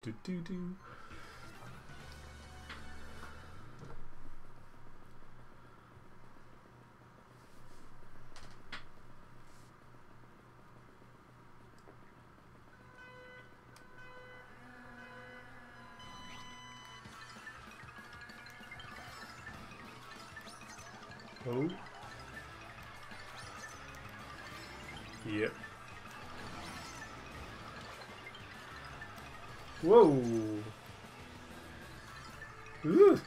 Do do do. Oh. Yep. Whoa. Ooh.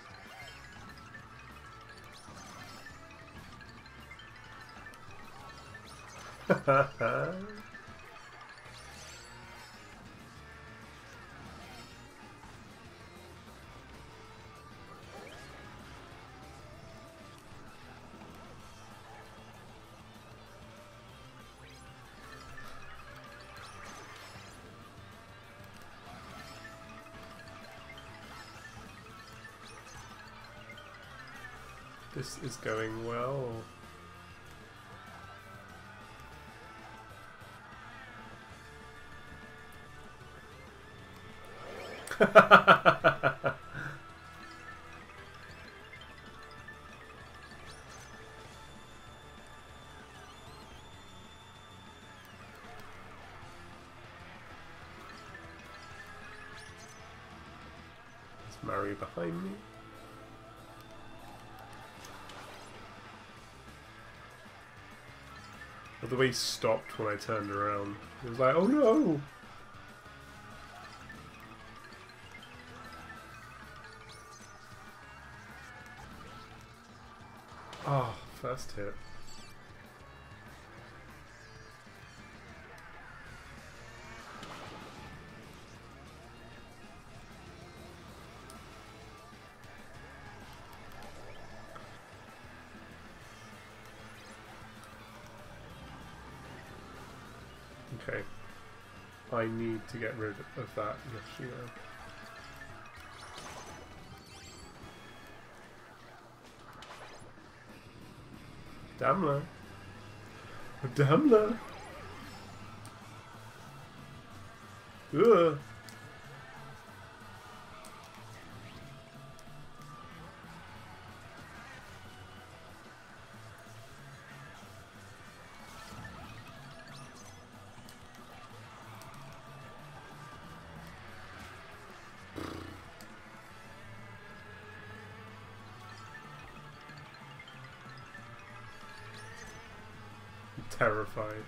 This is going well. Is Mario behind me? But the way he stopped when I turned around, it was like, oh no! Oh, first hit. Okay. I need to get rid of that Yoshio. Damla. Damla. Ugh. Terrified.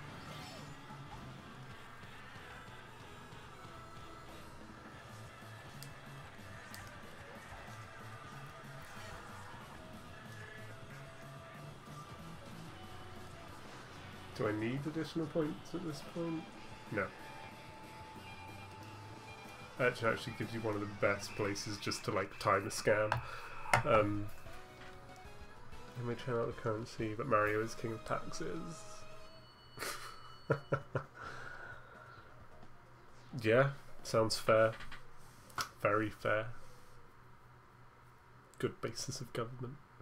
Do I need additional points at this point? No. That actually gives you one of the best places just to like time a scam. Let me turn out the currency, but Mario is king of taxes. Yeah, sounds fair. Very fair. Good basis of government.